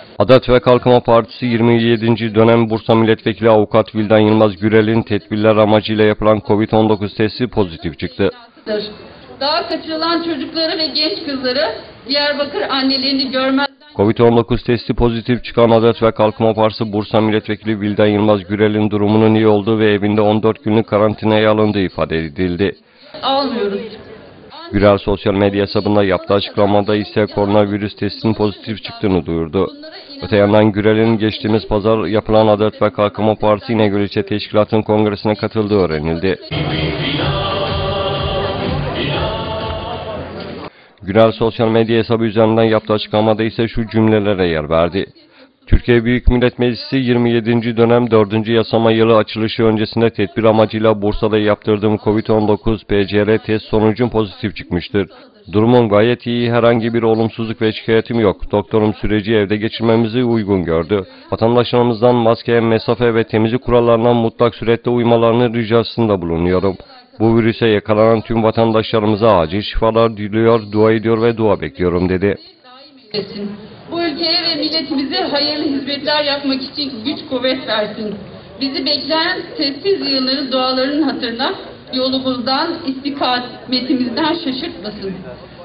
Adalet ve Kalkınma Partisi 27. dönem Bursa Milletvekili Avukat Vildan Yılmaz Gürel'in tedbirler amacıyla yapılan Covid-19 testi pozitif çıktı. Daha kaçırılan çocukları ve genç kızları Diyarbakır annelerini görmezden... Covid-19 testi pozitif çıkan Adalet ve Kalkınma Partisi Bursa Milletvekili Vildan Yılmaz Gürel'in durumunun iyi olduğu ve evinde 14 günlük karantinaya alındığı ifade edildi. Almıyoruz. Gürel sosyal medya hesabında yaptığı açıklamada ise koronavirüs testinin pozitif çıktığını duyurdu. Öte yandan Gürel'in geçtiğimiz pazar yapılan Adalet ve Kalkınma Partisi İnegöl İlçe Teşkilatı'nın kongresine katıldığı öğrenildi. Gürel sosyal medya hesabı üzerinden yaptığı açıklamada ise şu cümlelere yer verdi. Türkiye Büyük Millet Meclisi 27. dönem 4. yasama yılı açılışı öncesinde tedbir amacıyla Bursa'da yaptırdığım Covid-19 PCR test sonucum pozitif çıkmıştır. Durumum gayet iyi, herhangi bir olumsuzluk ve şikayetim yok. Doktorum süreci evde geçirmemizi uygun gördü. Vatandaşlarımızdan maske, mesafe ve temizlik kurallarına mutlak surette uymalarını ricasında bulunuyorum. Bu virüse yakalanan tüm vatandaşlarımıza acil şifalar diliyor, dua ediyor ve dua bekliyorum dedi. Bu ülkeye ve milletimize hayırlı hizmetler yapmak için güç kuvvet versin. Bizi bekleyen sessiz yılların dualarının hatırına yolumuzdan, istikametimizden şaşırtmasın.